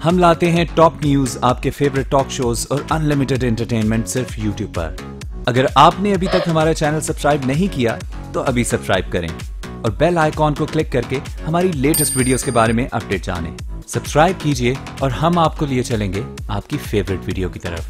हम लाते हैं टॉप न्यूज, आपके फेवरेट टॉक शोज और अनलिमिटेड एंटरटेनमेंट सिर्फ यूट्यूब पर। अगर आपने अभी तक हमारा चैनल सब्सक्राइब नहीं किया तो अभी सब्सक्राइब करें और बेल आइकॉन को क्लिक करके हमारी लेटेस्ट वीडियोस के बारे में अपडेट जानें। सब्सक्राइब कीजिए और हम आपको लिए चलेंगे आपकी फेवरेट वीडियो की तरफ।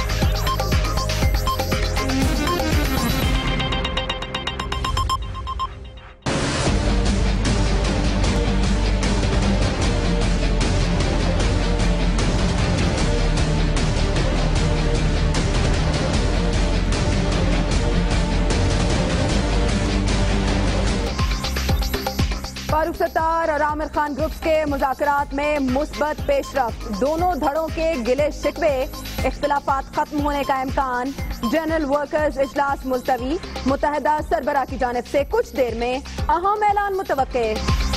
फारूक सत्तार और आमिर खान ग्रुप्स के मज़ाक़ रात में मुस्बत पेशरफ्त, दोनों धड़ों के गिले शिकवे, इख्तिलाफात खत्म होने का इम्कान। जनरल वर्कर्स इजलास मुलतवी, मुत्तहिदा सरबराह की जानिब से कुछ देर में अहम ऐलान मुतवक्के।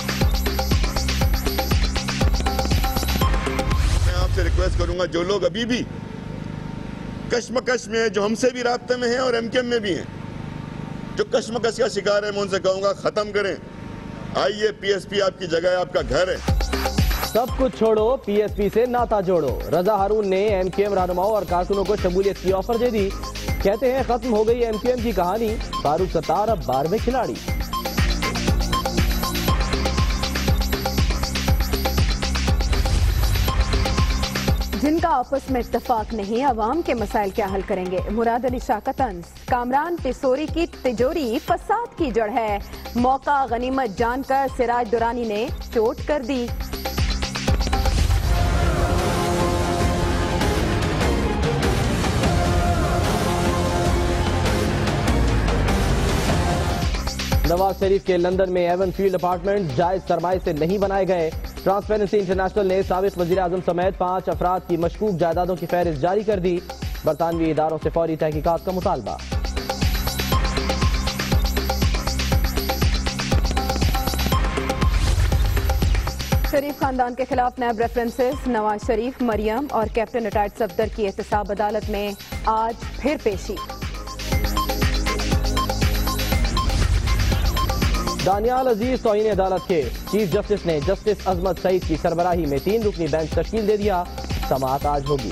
मैं आपसे रिक्वेस्ट करूंगा, जो लोग अभी भी कश्मकश में हैं, जो हमसे भी राब्ते में हैं और एमकेएम में भी हैं, जो कश्मकश का शिकार है, मैं उनसे कहूंगा खत्म करें। आइए, पीएसपी आपकी जगह है, आपका घर है। सब कुछ छोड़ो, पीएसपी से नाता जोड़ो। रजा हारून ने एमकेएम रहनुमाओं और कारकुनों को शमूलियत की ऑफर दे दी। कहते हैं खत्म हो गई एमकेएम की कहानी, फारूक सत्तार अब 12वें खिलाड़ी। जिनका आपस में इत्तेफाक नहीं, अवाम के मसाइल क्या हल करेंगे। मुराद अली शाह का तंज, कामरान तिसोरी की तिजोरी फसाद की जड़ है। मौका गनीमत जानकर सिराज दुरानी ने चोट कर दी। नवाज शरीफ के लंदन में एवन फील्ड अपार्टमेंट जायज सरमाए से नहीं बनाए गए। ट्रांसपेरेंसी इंटरनेशनल ने साबिक वजीर आजम समेत 5 अफराद की मशकूक जायदादों की फहरिस्त जारी कर दी। बरतानवी इदारों से फौरी तहकीकात का मुतालबा। शरीफ खानदान के खिलाफ नैब रेफरेंसेस, नवाज शरीफ, मरियम और कैप्टन रिटायर्ड सफदर की एहतसाब अदालत में आज फिर पेशी। दानियाल अजीज तौहीन अदालत के चीफ जस्टिस ने जस्टिस अजमत सईद की सरबराही में 3 रुकनी बेंच तश्कील दे दिया। समाअत आज होगी।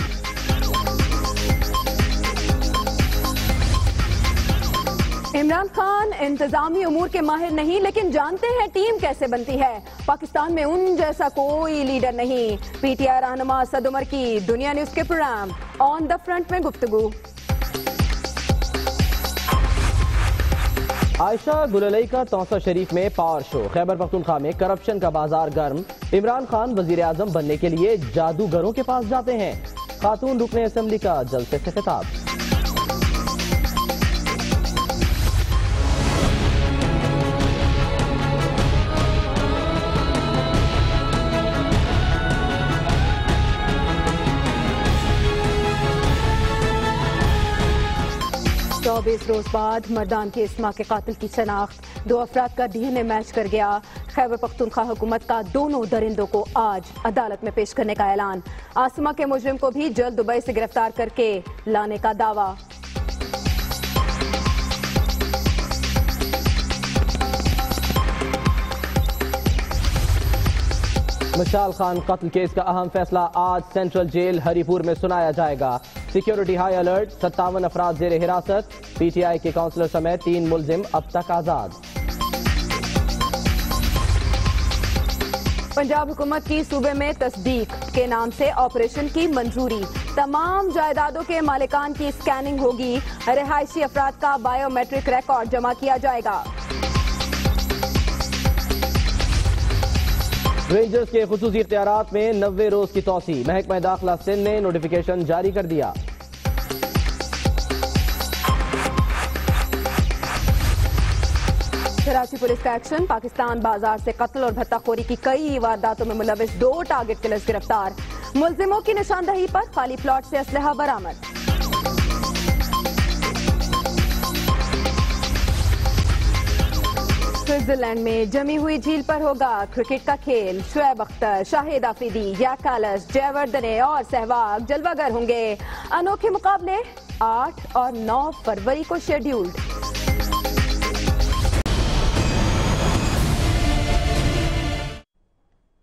इमरान खान इंतजामी उमूर के माहिर नहीं, लेकिन जानते हैं टीम कैसे बनती है। पाकिस्तान में उन जैसा कोई लीडर नहीं। पीटीआई रहनुमा सद उमर की दुनिया न्यूज के प्रोग्राम ऑन द फ्रंट में गुफ्तगू। आयशा गुललई का तौसा शरीफ में पावर शो। खैबर पख्तूनख्वा में करप्शन का बाजार गर्म। इमरान खान वजीर आजम बनने के लिए जादूगरों के पास जाते हैं। खातून रुकने असेंबली का जलसे से खिताब। तो 20 रोज बाद मर्दान की इस्मा के कातिल की शनाख्त, 2 अफराद का डीएनए मैच कर गया। खैबर पख्तूनख्वा हुकूमत का दोनों दरिंदों को आज अदालत में पेश करने का ऐलान। आसमा के मुजरिम को भी जल्द दुबई से गिरफ्तार करके लाने का दावा। मशाल खान कत्ल केस का अहम फैसला आज सेंट्रल जेल हरीपुर में सुनाया जाएगा। सिक्योरिटी हाई अलर्ट, 57 अफराद जेर हिरासत। पीटीआई के काउंसलर समेत 3 मुलजिम अब तक आजाद। पंजाब हुकूमत की सूबे में तस्दीक के नाम से ऑपरेशन की मंजूरी। तमाम जायदादों के मालिकान की स्कैनिंग होगी। रिहायशी अफराद का बायोमेट्रिक रिकॉर्ड जमा किया जाएगा। रेंजर्स के खुसूसी इख्तियारात में 90 रोज की तोसी। महकमा दाखिला सिंध ने नोटिफिकेशन जारी कर दिया। कराची पुलिस का एक्शन, पाकिस्तान बाजार से कत्ल और भत्ताखोरी की कई वारदातों में मुलविस 2 टारगेट किलर्स गिरफ्तार। मुलजिमों की निशानदही पर खाली प्लॉट से असलहा बरामद। स्विट्जरलैंड में जमी हुई झील पर होगा क्रिकेट का खेल। शुएब अख्तर, शाहिद आफरीदी, याकालस, जयवर्धने और सहवाग जलवागर होंगे। अनोखे मुकाबले 8 और 9 फरवरी को शेड्यूल्ड।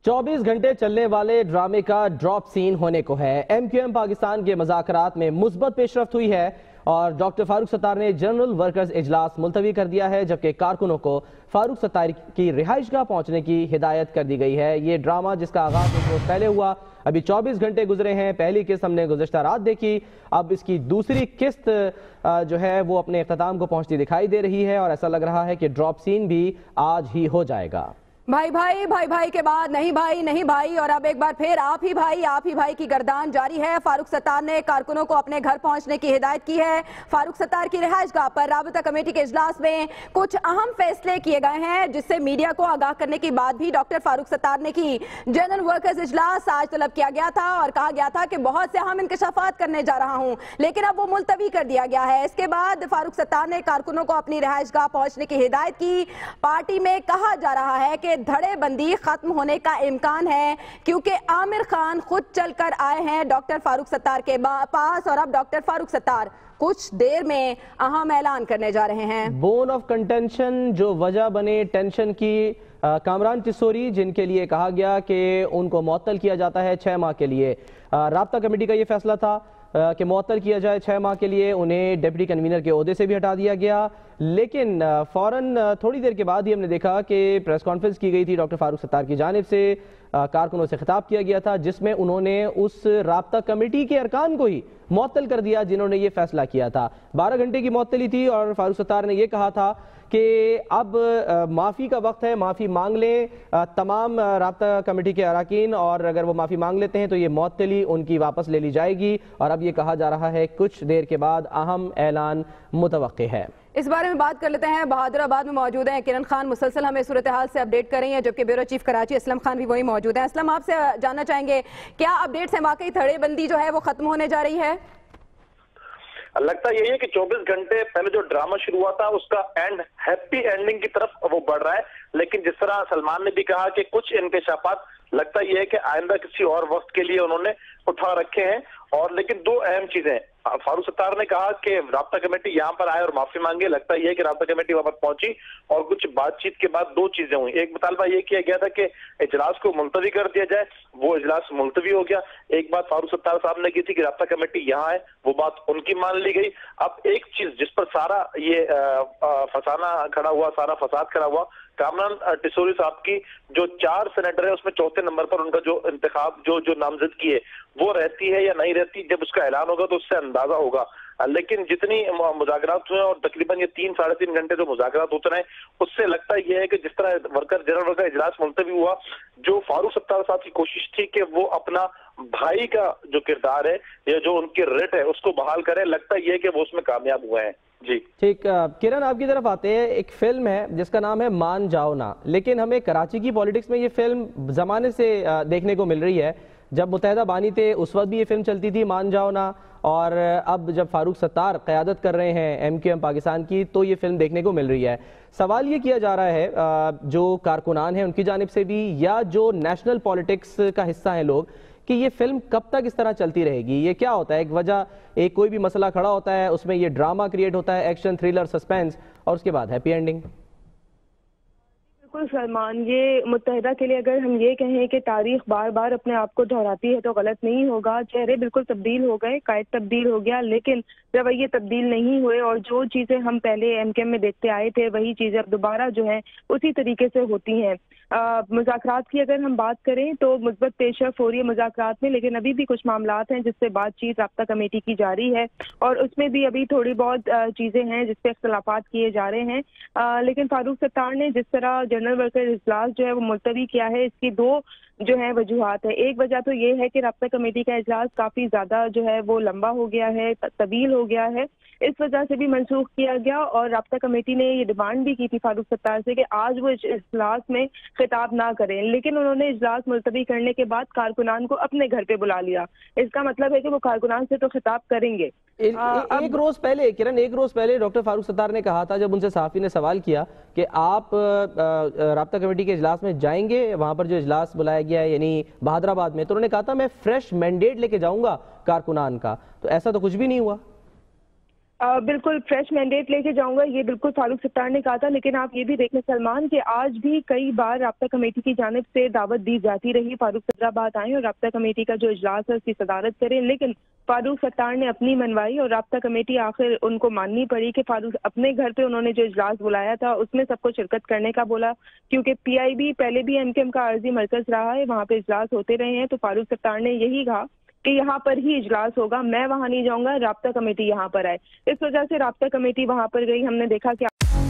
24 घंटे चलने वाले ड्रामे का ड्रॉप सीन होने को है। एमक्यूएम पाकिस्तान के मज़ाक़ रात में मुस्बत पेशरफ्त हुई है और डॉक्टर फारूक सत्तार ने जनरल वर्कर्स इजलास मुलतवी कर दिया है, जबकि कारकुनों को फारूक सत्तार की रिहाइशगाह पहुंचने की हिदायत कर दी गई है। ये ड्रामा जिसका आगाज कुछ रोज पहले हुआ, अभी 24 घंटे गुजरे हैं। पहली किस्त हमने गुज़श्ता रात देखी, अब इसकी दूसरी किस्त जो है वो अपने इख्तिताम को पहुंचती दिखाई दे रही है और ऐसा लग रहा है कि ड्रॉप सीन भी आज ही हो जाएगा। भाई भाई भाई भाई के बाद नहीं भाई नहीं भाई और अब एक बार फिर आप ही भाई की गर्दान जारी है। फारूक सत्तार ने कारकुनों को अपने घर पहुंचने की हिदायत की है। फारूक सत्तार की रिहाइशगाह पर राबता कमेटी के इजलास में कुछ अहम फैसले किए गए हैं, जिससे मीडिया को आगाह करने की बात भी डॉक्टर फारूक सत्तार ने की। जनरल वर्कर्स इजलास आज तलब किया गया था और कहा गया था कि बहुत से अहम इंकशाफात करने जा रहा हूं, लेकिन अब वो मुलतवी कर दिया गया है। इसके बाद फारूक सत्तार ने कारकुनों को अपनी रिहाइशगाह पहुंचने की हिदायत की। पार्टी में कहा जा रहा है कि धड़ेबंदी खत्म होने का इम्कान है, क्योंकि आमिर खान खुद चलकर आए हैं डॉक्टर फारूक सत्तार के पास और अब डॉक्टर फारूक सत्तार कुछ देर में अहम ऐलान करने जा रहे हैं। बोन ऑफ कंटेंशन जो वजह बने टेंशन की, कामरान टिसोरी जिनके लिए कहा गया कि उनको मुअत्तल किया जाता है 6 माह के लिए। राब्ता कमेटी का ये फैसला था कि मुअत्तल किया जाए 6 माह के लिए, उन्हें डिप्टी कन्वीनर के ओहदे से भी हटा दिया गया। लेकिन फौरन थोड़ी देर के बाद ही हमने देखा कि प्रेस कॉन्फ्रेंस की गई थी डॉक्टर फारूक सत्तार की जानिब से, कारकुनों से खिताब किया गया था, जिसमें उन्होंने उस राब्ता कमेटी के अरकान को ही मुअत्तल कर दिया जिन्होंने ये फैसला किया था। 12 घंटे की मुअत्तली थी और फारूक सत्तार ने यह कहा था कि अब माफ़ी का वक्त है, माफ़ी मांग लें तमाम राब्ता कमेटी के अरकान, और अगर वो माफ़ी मांग लेते हैं तो ये मुअत्तली उनकी वापस ले ली जाएगी। और अब ये कहा जा रहा है कुछ देर के बाद अहम ऐलान मुतवक्के है। इस बारे में बात कर लेते हैं। बहादुराबाद में मौजूद हैं किरण खान, मुसलसल हमें सूरत हाल से अपडेट कर रही हैं, जबकि ब्यूरो चीफ कराची असलम खान भी वही मौजूद हैं। असलम, आपसे जानना चाहेंगे क्या अपडेट्स हैं, वाकई धड़ेबंदी जो है वो खत्म होने जा रही है? लगता यही है कि 24 घंटे पहले जो ड्रामा शुरू हुआ था उसका एंड हैप्पी एंडिंग की तरफ वो बढ़ रहा है। लेकिन जिस तरह सलमान ने भी कहा कि कुछ इंकशाफात लगता यह है कि आइंदा किसी और वक्त के लिए उन्होंने उठा रखे हैं। और लेकिन 2 अहम चीजें, फारूक सत्तार ने कहा कि राब्ता कमेटी यहाँ पर आए और माफी मांगे। लगता यह है कि राब्ता कमेटी वहां पर पहुंची और कुछ बातचीत के बाद 2 चीजें हुई। एक मुतालबा यह किया गया था कि इजलास को मुलतवी कर दिया जाए, वो इजलास मुलतवी हो गया। एक बात फारूक सत्तार साहब ने की थी कि राब्ता कमेटी यहाँ आए, वो बात उनकी मान ली गई। अब एक चीज जिस पर सारा ये फसाना खड़ा हुआ, सारा फसाद खड़ा हुआ, कामरान टिसोरी साहब की जो 4 सेनेटर है उसमें 4थे नंबर पर उनका जो इंतखाब जो नामजदगी है वो रहती है या नहीं रहती, जब उसका ऐलान होगा तो उससे अंदाजा होगा। लेकिन जितनी मुज़ाकरात हुए और तकरीबन ये 3-साढ़े 3 घंटे जो मुज़ाकरात होते रहे, उससे लगता यह है कि जिस तरह जनरल वर्कर इजलास मुलतवी हुआ, जो फारूक सत्तार साहब की कोशिश थी कि वो अपना भाई का जो किरदार है या जो उनकी रेट है उसको बहाल करे, लगता यह है कि वो उसमें कामयाब हुए हैं। जी ठीक, किरण आपकी तरफ आते हैं। एक फिल्म है जिसका नाम है मान जाओ ना, लेकिन हमें कराची की पॉलिटिक्स में ये फिल्म जमाने से देखने को मिल रही है। जब मुत्तहिदा बानी थे उस वक्त भी ये फिल्म चलती थी मान जाओ ना, और अब जब फारूक सत्तार क़यादत कर रहे हैं एमक्यूएम पाकिस्तान की तो ये फिल्म देखने को मिल रही है। सवाल ये किया जा रहा है जो कारकुनान हैं उनकी जानिब से भी या जो नेशनल पॉलिटिक्स का हिस्सा हैं लोग, कि ये फिल्म कब तक इस तरह चलती रहेगी? ये क्या होता है, एक वजह, एक कोई भी मसला खड़ा होता है उसमें ये ड्रामा क्रिएट होता है, एक्शन, थ्रिलर, सस्पेंस, और उसके बाद हैप्पी एंडिंग। बिल्कुल सलमान, ये मुत्तहिदा के लिए अगर हम ये कहें कि तारीख बार बार अपने आप को दोहराती है तो गलत नहीं होगा। चेहरे बिल्कुल तब्दील हो गए, कायद तब्दील हो गया, लेकिन रवैये तब्दील नहीं हुए और जो चीज़ें हम पहले एमकेएम में देखते आए थे वही चीज़ें अब दोबारा जो हैं उसी तरीके से होती हैं। मज़ाक़ रात की अगर हम बात करें तो मुस्बत पेशरफ्त हो रही है मज़ाक़ रात में, लेकिन अभी भी कुछ मामलात हैं जिससे बातचीत राब्ता कमेटी की जारी है और उसमें भी अभी थोड़ी बहुत चीज़ें हैं जिसपे इख्तलाफात किए जा रहे हैं। लेकिन फारूक सत्तार ने जिस तरह जनरल वर्कर इजलास जो है वो मुलतवी किया है, इसकी 2 जो है वजूहात है। एक वजह तो ये है कि राब्ता कमेटी का इजलास काफ़ी ज़्यादा जो है वो लंबा हो गया है, तवील हो गया है, इस वजह से भी मनसूख किया गया। और राब्ता कमेटी ने ये डिमांड भी की थी फारूक सत्तार से कि आज वो इजलास में खिताब ना करें, लेकिन उन्होंने इजलास मुलतवी करने के बाद कारकुनान को अपने घर पे बुला लिया। इसका मतलब है कि वो कारकुनान से तो खिताब करेंगे। एक रोज पहले किरण, एक रोज पहले डॉक्टर फारूक सत्तार ने कहा था, जब उनसे सहाफी ने सवाल किया कि आप राब्ता कमेटी के इजलास में जाएंगे, वहां पर जो इजलास बुलाया गया है यानी बहादुराबाद में, तो उन्होंने कहा था मैं फ्रेश मैंडेट लेके जाऊंगा कारकुनान का, तो ऐसा तो कुछ भी नहीं हुआ। बिल्कुल फ्रेश मैंडेट लेके जाऊंगा, ये बिल्कुल फारूक सत्तार ने कहा था। लेकिन आप ये भी देखें सलमान कि आज भी कई बार राब्ता कमेटी की जानिब से दावत दी जाती रही फारूक सत्तार आए और राब्ता कमेटी का जो इजलास है उसकी सदारत करें, लेकिन फारूक सत्तार ने अपनी मनवाई और राब्ता कमेटी आखिर उनको माननी पड़ी कि फारूक अपने घर पे उन्होंने जो इजलास बुलाया था उसमें सबको शिरकत करने का बोला, क्योंकि PIB पहले भी MKM का आर्जी मरकज रहा है, वहाँ पे इजलास होते रहे हैं। तो फारूक सत्तार ने यही कहा कि यहाँ पर ही इजलास होगा, मैं वहां नहीं जाऊंगा, राब्ता कमेटी यहाँ पर आए। इस वजह से राब्ता कमेटी वहां पर गई। हमने देखा कि